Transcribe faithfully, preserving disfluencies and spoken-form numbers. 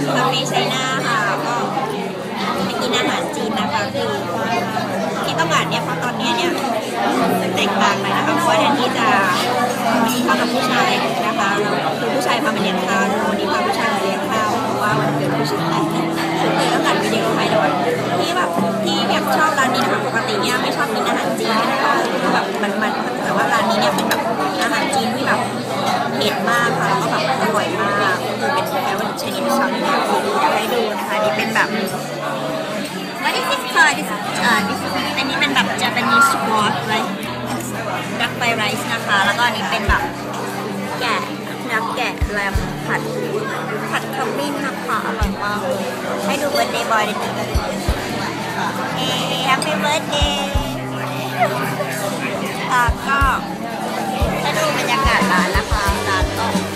คาเฟ่ไชน่าค่ะก็ไปกินอาหารจีนนะคะคือที่ต้องการเนี่ยเพราะตอนนี้เนี่ยแตกต่างไปนะคะเพราะว่าแทนที่จะเข้ากับผู้ชายนะคะคือผู้ชายพามาเลี้ยงข้าววันนี้พาผู้ชายมาเลี้ยงข้าวเพราะว่าวันเกิดผู้ชายคือต้องการวิดีโอให้ด้วยที่แบบที่แบบชอบร้านนี้นะคะปกติเนี่ยไม่ชอบกินอาหารจีนนะคะแบบมันๆแต่ว่าร้านนี้เนี่ยเป็นแบบอาหารจีนที่แบบเผ็ดมากค่ะแล้วก็แบบอร่อยมากคือเป็นแค่ว่าชนิดชอบที่แบบอยากให้ดูนะคะนี่เป็นแบบ What is this called? This เอ่อ this อันนี้เป็นแบบ Japanese squash right duck fried rice นะคะแล้วก็อันนี้เป็นแบบแกะเนื้อแกะแรมผัดผัดขมิ้นนะคะอร่อยมากให้ดู birthday boy นิดนึงเอ้ Happy birthday ค่ะก็ถ้าดูบรรยากาศร้านนะคะร้านก็